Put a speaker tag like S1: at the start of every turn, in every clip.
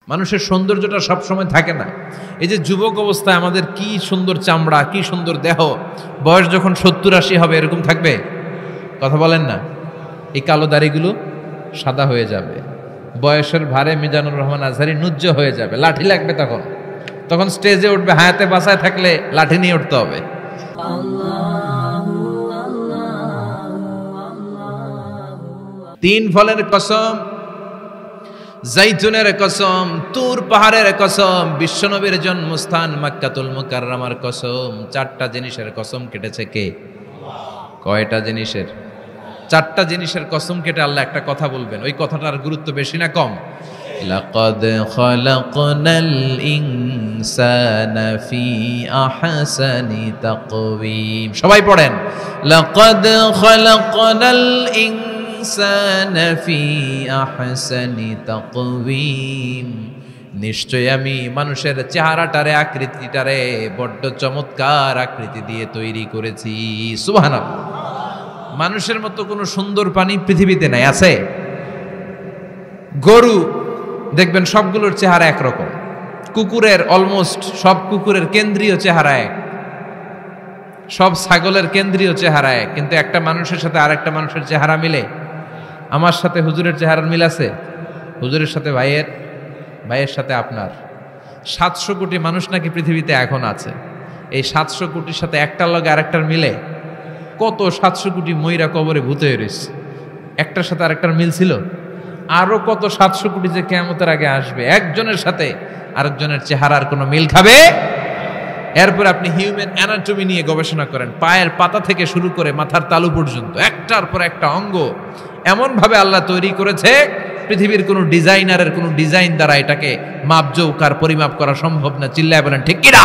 S1: মানুষের সৌন্দর্যটা সবসময় থাকে না। এই যে যুবক অবস্থায় আমাদের কি সুন্দর চামড়া, কি সুন্দর দেহ, বয়স যখন 70-80 হবে এরকম থাকবে? কথা বলেন না। এই কালো দাড়িগুলো সাদা হয়ে যাবে, বয়সের ভারে মিজানুর রহমান আজহারি নুজ্জ হয়ে যাবে, লাঠি লাগবে তখন স্টেজে উঠবে, হায়াতে বাসায় থাকলে লাঠি নিয়ে উঠতে হবে। তিন ফলের কসম, জাইতুনের কসম, তুর পাহাড়ের কসম, বিশ্বনবীর জন্মস্থান মক্কাতুল মুকাররমার কসম। চারটা জিনিসের কসম কেটেছে কে? কয়টা জিনিসের? চারটা জিনিসের কসম কেটে আল্লাহ একটা কথা বলবেন। ওই কথাটার গুরুত্ব বেশি না কম? লাকাদ খালাকনাল ইনসানা ফি আহসানি তাকওয়িম। সবাই পড়েন, লাকাদ খালাকনাল ইনসানা ফি আহসানি তাকওয়িম। নিশ্চয় আমি মানুষের চেহারাটারে, আকৃতিটারে বড্ড চমৎকার আকৃতি দিয়ে তৈরি করেছি। সুবহানাল্লাহ। মানুষের মতো কোনো সুন্দর প্রাণী পৃথিবীতে নাই। আছে? গরু দেখবেন সবগুলোর চেহারা একরকম, কুকুরের অলমোস্ট সব কুকুরের কেন্দ্রীয় চেহারা এক, সব ছাগলের কেন্দ্রীয় চেহারা এক, কিন্তু একটা মানুষের সাথে আরেকটা মানুষের চেহারা মিলে? আমার সাথে হুজুরের চেহারার মিল আছে, হুজুরের সাথে ভাইয়ের, ভাইয়ের সাথে আপনার। 700 কোটি মানুষ নাকি পৃথিবীতে এখন আছে। এই 700 কোটির সাথে একটার লগে আরেকটার মিলে? কত 700 কোটি ময়রা কবরে ভূত হয়ে রয়েছে, একটার সাথে আরেকটার মিল ছিল? আরো কত 700 কোটি যে কিয়ামতের আগে আসবে, একজনের সাথে আরেকজনের চেহারার কোনো মিল খাবে? এরপর আপনি হিউম্যান অ্যানাটমি নিয়ে গবেষণা করেন, পায়ের পাতা থেকে শুরু করে মাথার তালু পর্যন্ত একটার পর একটা অঙ্গ এমন ভাবে আল্লাহ তৈরি করেছে, পৃথিবীর কোনো ডিজাইনারের কোনো ডিজাইন দ্বারা এটাকে মাপজোক আর পরিমাপ করা সম্ভব না। চিল্লায় বলেন ঠিক কিনা?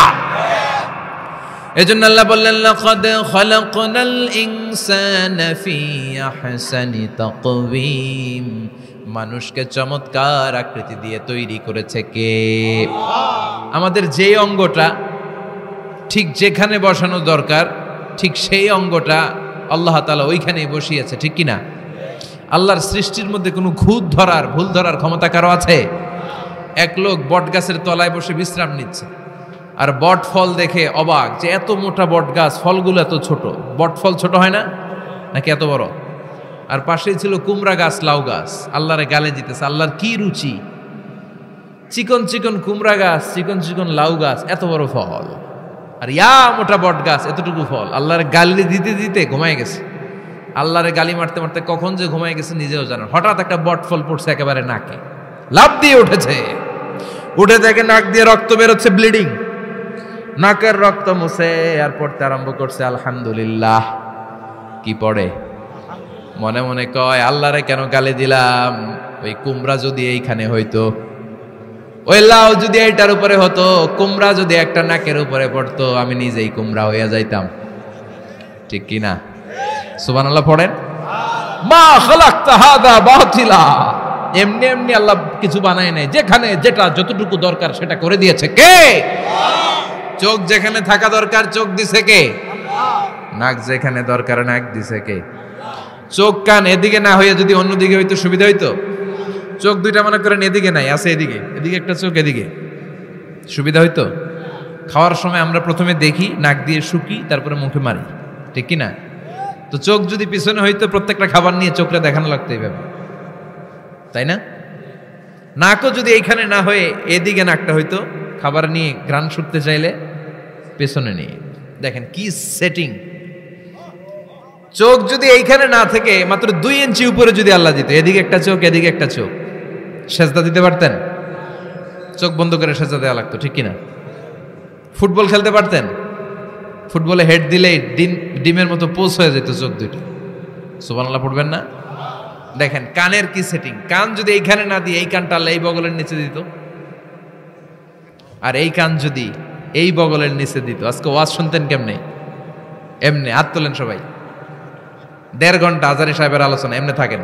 S1: এজন্য আল্লাহ বললেন, লাকাদ খালাকনাল ইনসানা ফি আহসানি তাকওয়িম। মানুষকে চমৎকার আকৃতি দিয়ে তৈরি করেছে কে? আমাদের যে অঙ্গটা ঠিক যেখানে বসানো দরকার, ঠিক সেই অঙ্গটা আল্লাহ তাআলা ওইখানেই বসিয়েছে। ঠিক কিনা? আল্লাহর সৃষ্টির মধ্যে কোনো খুঁত ধরার, ভুল ধরার ক্ষমতা কারো আছে? এক লোক বট গাছের তলায় বসে বিশ্রাম নিচ্ছে, আর বট ফল দেখে অবাক যে এত মোটা বট গাছ, ফলগুলো এত ছোট। বট ফল ছোট হয় না নাকি এত বড়? আর পাশেই ছিল কুমড়া গাছ, লাউ গাছ। আল্লাহরে গালে দিতেছে, আল্লাহর কি রুচি! চিকন চিকন কুমড়া গাছ, চিকন চিকন লাউ গাছ, এত বড় ফল, আর ইয়া মোটা বট গাছ, এতটুকু ফল। আল্লাহরে গালি দিতে দিতে ঘুমায় গেছে। আল্লাহরে গালি মারতে মারতে কখন যে ঘুমায় গেছে নিজেও জানেন। হঠাৎ একটা বট ফল পড়ছে একেবারে নাকে, লাফ দিয়ে উঠেছে। উঠে দেখে নাক দিয়ে রক্ত বেরোচ্ছে, ব্লিডিং। নাকের রক্ত মুছে আর পড়তে আরম্ভ করছে আলহামদুলিল্লাহ। কি পড়ে? মনে মনে কয়, আল্লাহরে কেন গালি দিলাম? ওই কুমড়া যদি এইখানে হইতো, ওই লাউ যদি এইটার উপরে হতো, কুমড়া যদি একটা নাকের উপরে পড়তো, আমি নিজেই কুমড়া হইয়া যাইতাম। ঠিক কিনা? সুবহানাল্লাহ পড়েন। মা খালাকতা হাদা বাতিলা। এমনি এমনি আল্লাহ কিছু বানায় নাই, যেখানে যেটা যতটুকু দরকার সেটা করে দিয়েছে কে? চোখ যেখানে থাকা দরকার চোখ দিছে কে? নাক যেখানে দরকার নাক দিছে কে? চোখ কান এদিকে না হইয়া যদি অন্যদিকে হইতো সুবিধা হইতো? চোখ দুইটা মনে করেন এদিকে নাই, আছে এদিকে, এদিকে একটা চোখ, এদিকে, সুবিধা হইতো? খাওয়ার সময় আমরা প্রথমে দেখি, নাক দিয়ে শুকি, তারপরে মুখে মারি। ঠিক কিনা? তো চোখ যদি পিছনে হইতো, প্রত্যেকটা খাবার নিয়ে চোখটা দেখানো লাগতো এইভাবে, তাই না? নাকও যদি এইখানে না হয়ে এদিকে নাকটা হইতো, খাবার নিয়ে ঘ্রাণ শুকতে চাইলে পেছনে নিয়ে। দেখেন কি সেটিং! চোখ যদি এইখানে না থেকে মাত্র 2 ইঞ্চি উপরে যদি আল্লাহ দিত, এদিকে একটা চোখ এদিকে একটা চোখ, সেজদা দিতে পারতেন? চোখ বন্ধ করে সেজদা দেওয়া লাগতো। ঠিক কিনা? ফুটবল খেলতে পারতেন? ফুটবলে হেড দিলেই ডিমের মতো পোজ হয়ে যেত চোখ দুইটা। সুবহানাল্লাহ পড়বেন না? দেখেন কানের কি সেটিং! কান যদি এইখানে না দিয়ে এই কানটা আল্লাহ এই বগলের নিচে দিত, আর এই কান যদি এই বগলের নিচে দিত, আজকে ওয়াজ শুনতেন কেমনে? এমনি। হাত তোলেন সবাই। 1.5 ঘন্টা আজারি সাহেবের আলোচনা, এমনি থাকেন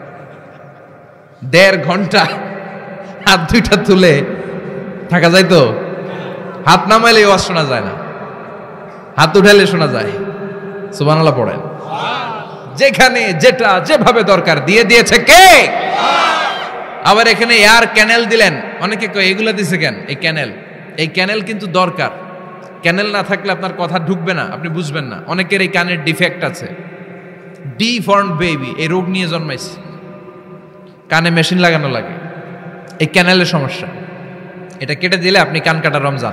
S1: 1.5 ঘন্টা হাত দুইটা তুলে থাকা যায় তো? হাত নামাইলে ওয়াজ শোনা যায় না, হাত উঠাইলে শোনা যায়। সুবহানাল্লাহ পড়েন। যেখানে যেটা যেভাবে দরকার দিয়ে দিয়েছে কে? আবার এখানে এয়ার ক্যানেল দিলেন, অনেকে কয় এগুলা দিছে কেন? এই ক্যানেল কিন্তু দরকার। ক্যানেল না থাকলে আপনার কথা ঢুকবে না, আপনি বুঝবেন না। অনেকের এই কানের ডিফেক্ট আছে, ডিফর্মড বেবি, এই রোগ নিয়ে জন্মাইছে, কানে মেশিন লাগানো লাগে, এই ক্যানেলের সমস্যা। এটা কেটে দিলে আপনি কান কাটা রমজান,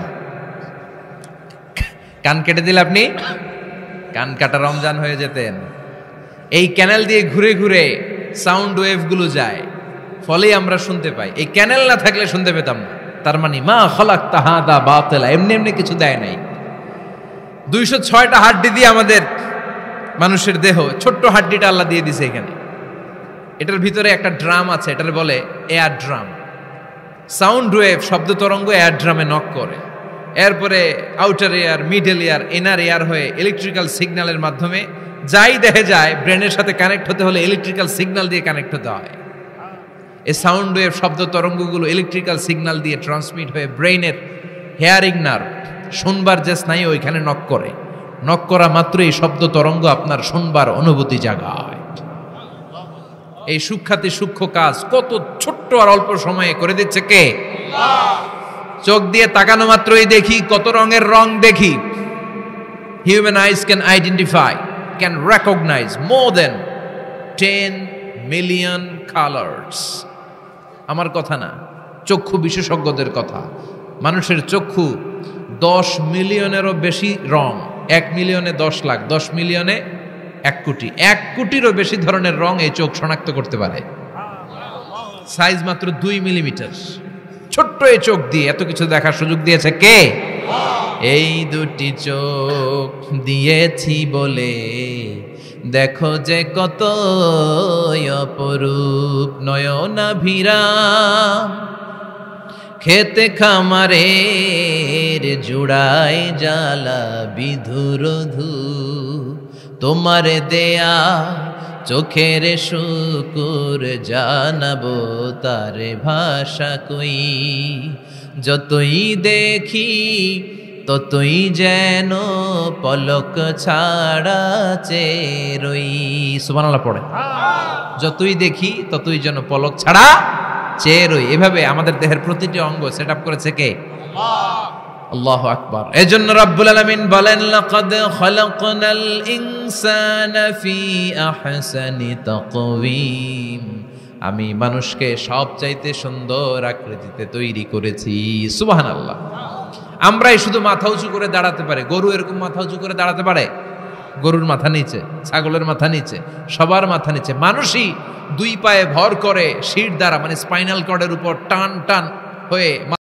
S1: কান কেটে দিলে আপনি কান কাটা রমজান হয়ে যেতেন। এই ক্যানেল দিয়ে ঘুরে ঘুরে সাউন্ড ওয়েভ গুলো যায়, ফলে আমরা শুনতে পাই। এই ক্যানেল না থাকলে শুনতে পেতাম না। তার মানে মা খালাকতা হাদা বাতিলা, এমনি এমনি কিছু দেয় নাই। 206টা হাড্ডি দিয়ে আমাদের মানুষের দেহ, ছোট্ট হাড্ডিটা আল্লাহ দিয়ে দিছে এখানে। এটার ভিতরে একটা ড্রাম আছে, এটার বলে এয়ার ড্রাম। সাউন্ড ওয়েভ, শব্দ তরঙ্গ এয়ার ড্রামে নক করে, এরপরে outer air, middle air, inner air হয়ে ইলেকট্রিক্যাল সিগন্যালের মাধ্যমে যাই দেখে যায়, ব্রেনের সাথে কানেক্ট হতে হলে ইলেকট্রিক্যাল সিগন্যাল দিয়ে কানেক্ট হতে হয়। এই সাউন্ড ওয়েভ, শব্দ তরঙ্গগুলো ইলেকট্রিক্যাল সিগন্যাল দিয়ে ট্রান্সমিট হয়ে ব্রেইনের হেয়ারিং নার্ভ, শুনবার যে স্নায়ু, ওইখানে নক করে। নক করা মাত্র এই শব্দ তরঙ্গ আপনার শুনবার অনুভূতি জাগায়। এই সূক্ষ্মাতি সূক্ষ্ম কাজ কত ছোট্ট আর অল্প সময়ে করে দিচ্ছে কে? চোখ দিয়ে তাকানো মাত্রই দেখি কত রঙের রং দেখি। Human eyes can identify, can recognise more than 10 million colours. আমার কথা না, চক্ষু বিশেষজ্ঞদের কথা। মানুষের চক্ষু 10 মিলিয়নেরও বেশি রং, 1 মিলিয়নে 10 লাখ, 10 মিলিয়নে 1 কোটি, 1 কোটিরও বেশি ধরনের রং এই চোখ শনাক্ত করতে পারে। সাইজ মাত্র 2 মিলিমিটার। ছোট্ট এই চোখ দিয়ে এত কিছু দেখার সুযোগ দিয়েছে কে? এই দুটি চোখ দিয়েছি বলে দেখো যে কত অপরূপ নয়নাভিরাম, খেতে খামারের জুড়ায় জ্বালা বিধুরধু, তোমার দেয়া চোখের শুকুর জানাবো তার ভাষা কই। যতই দেখি ততই যেন পলক ছাড়া চেরই। সুবহানাল্লাহ পড়ে। যতই দেখি ততই যেন পলক ছাড়া চেরই। এভাবে আমাদের দেহের প্রতিটি অঙ্গ সেট আপ করেছে কে? আল্লাহু আকবার। এজন্য রব্বুল আলামিন বলেন, লাকাদ খালাকনাল ইনসানা ফি আহসানি তাকওয়িম, আমি মানুষকে সবচাইতে সুন্দর আকৃতিতে তৈরি করেছি। সুবহানাল্লাহ। আমরাই শুধু মাথা উঁচু করে দাঁড়াতে পারি, গরু এরকম মাথা উঁচু করে দাঁড়াতে পারে? গরুর মাথা নিচে, ছাগলের মাথা নিচে, সবার মাথা নিচে। মানুষই 2 পায়ে ভর করে শির দ্বারা, মানে স্পাইনাল কর্ডের উপর টান টান হয়ে